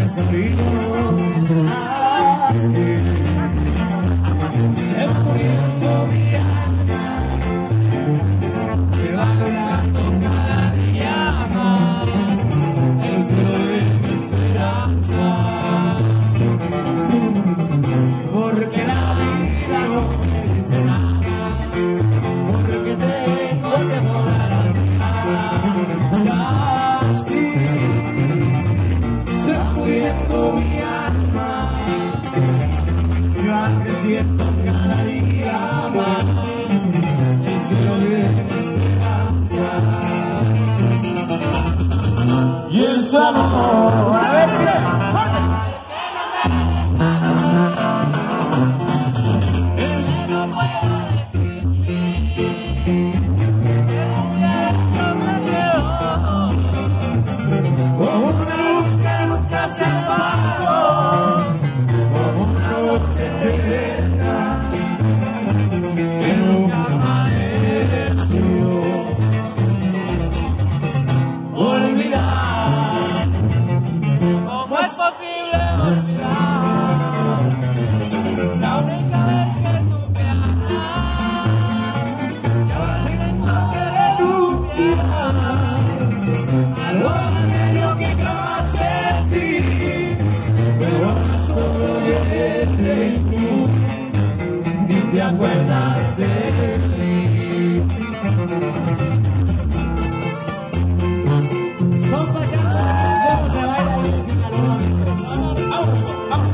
Se va muriendo mi alma, se va logrando cada día más el cielo de mi esperanza, porque la vida no me dice nada, porque tengo temor a las nada, así se va muriendo mi alma, va creciendo cada día más el cielo de mi esperanza y en su amor. A ver, como una luz que nunca se apagó, como una noche eterna que nunca amaneció. Olvidar, ¿cómo es posible olvidar? La única vez que supe amar, y ahora tengo que renunciar a lo bello que jamás sentí, pero ahora solo viene y tú ni te acuerdas de mí. Compa, ya ¿cómo se baila ahí sin calor? ¡Vamos, vamos!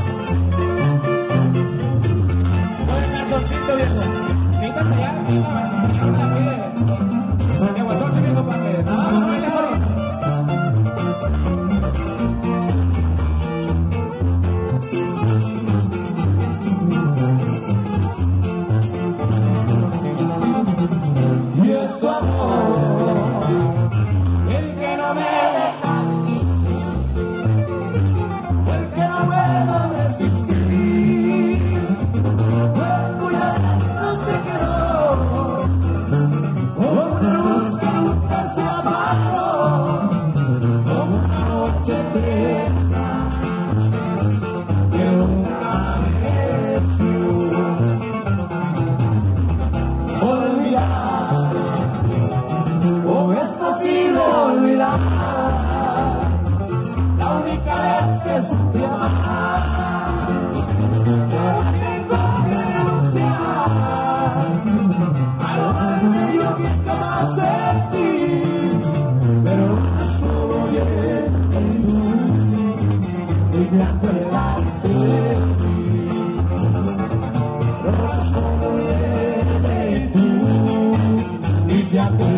Buen cartoncito, viejo. Necesitas allá, de guachoche, viejo, para que... ¡Vamos, baila solo! Y es tu amor el que no me deja, el que no puedo resistir. El cuidado no se quedó, como una luz que nunca se apagó, como una noche eterna que nunca amaneció. Olvidar, o es posible olvidar la única vez que supe amar, pero tengo que renunciar a lo más bello que jamás sentí, pero solo viene tú y te acuerdas de mí, pero solo viene tú y te acuerdas.